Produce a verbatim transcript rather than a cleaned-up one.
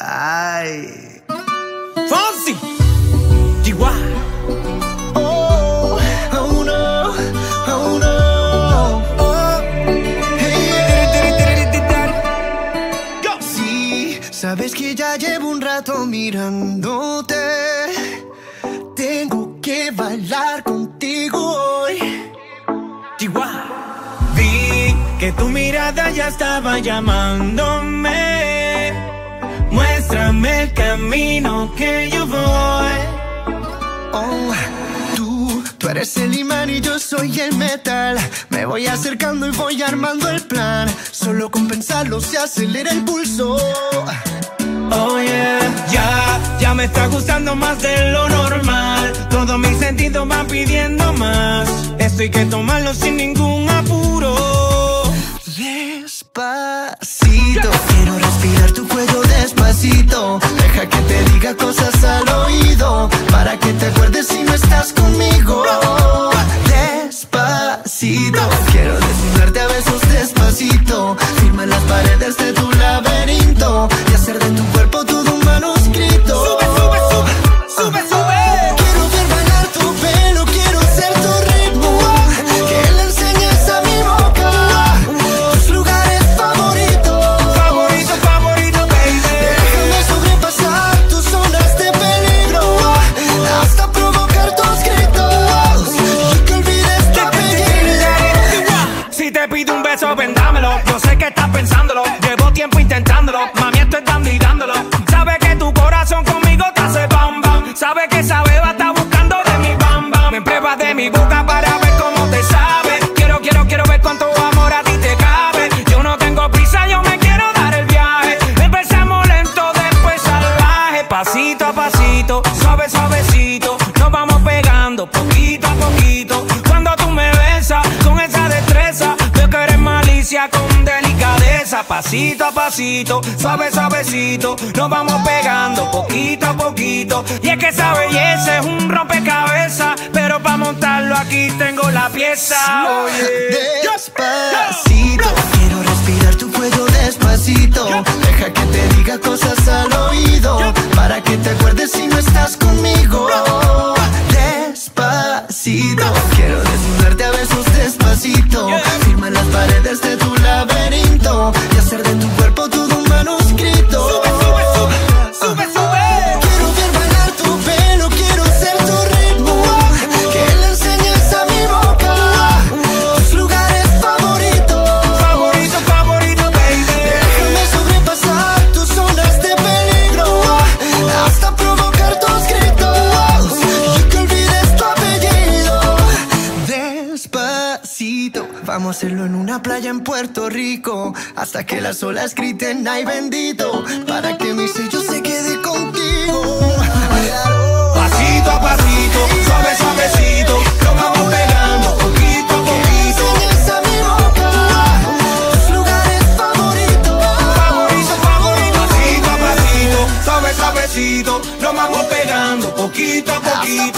Ay. Fonce. Chihuahua. Oh, oh no, oh no. Oh, hey. Sí, sabes que ya llevo un rato mirándote. Tengo que bailar contigo hoy. Chihuahua. Vi que tu mirada ya estaba llamándome. Muéstrame el camino que yo voy. Oh, tú, tú eres el imán y yo soy el metal. Me voy acercando y voy armando el plan. Solo con pensarlo se acelera el pulso. Oh yeah, ya, ya me está gustando más de lo normal. Todos mis sentidos van pidiendo más. Esto hay que tomarlo sin ningún apuro. Despacito, quiero respirar tu cuello despacito. Deja que te diga cosas al oído, para que te acuerdes si no estás conmigo. Despacito, quiero desnudarte a besos despacito. Firma las paredes de tu laberinto y hacer de tu cuerpo todo un manuscrito. Sube, sube, sube, sube, sube. Quiero ver bailar tu pelo, quiero ser tu ritmo. Que le enseñes a mi boca tus lugares favoritos. Favorito, favorito, baby. Déjame sobrepasar tus zonas de peligro hasta provocar tus gritos y que olvides tu apellido. Si te pido un beso, vendámelo. Yo sé que estás pensándolo. Llevo tiempo intentándolo. Mami, estoy dando y dándolo. Sabe que tu corazón conmigo te hace bam bam. Sabe que esa beba está buscando de mi bam bam. Me pruebas de mi boca para ver cómo te sabe. Quiero, quiero, quiero ver cuánto amor a ti te cabe. Yo no tengo prisa, yo me quiero dar el viaje. Empezamos lento, después salvaje. Pasito a pasito, suave, suavecito. Nos vamos pegando poquito a poquito. Cuando tú me besas con esa destreza, veo que eres malicia con delicadeza. Pasito a pasito, suave, suavecito. Nos vamos pegando poquito a poquito. Y es que esa belleza es un rompecabezas, pero para montarlo aquí tengo la pieza. Despacito, quiero respirar tu cuello despacito. Deja que te diga cosas al oído, para que te acuerdes si no estás conmigo. Despacito, quiero desnudarte a besos despacito. Firma las paredes de tu laberinto y hacer de tu cuerpo todo un manuscrito. Sube, sube, sube, sube, sube. Quiero ver bailar tu pelo, quiero ser tu ritmo. Que le enseñes a mi boca tus lugares favoritos. Favorito, favorito, baby. Déjame sobrepasar tus zonas de peligro hasta provocar tus gritos y que olvides tu apellido. Despacito, vamos a hacerlo en una playa en Puerto Rico, hasta que las olas griten ay bendito, para que mi sello se quede contigo. Pasito a pasito, suave, suavecito. Nos vamos pegando poquito a poquito. Enseñas a mi boca tus lugares favoritos. Favorito, favorito. Pasito a pasito, suave, suavecito. Nos vamos pegando poquito a poquito.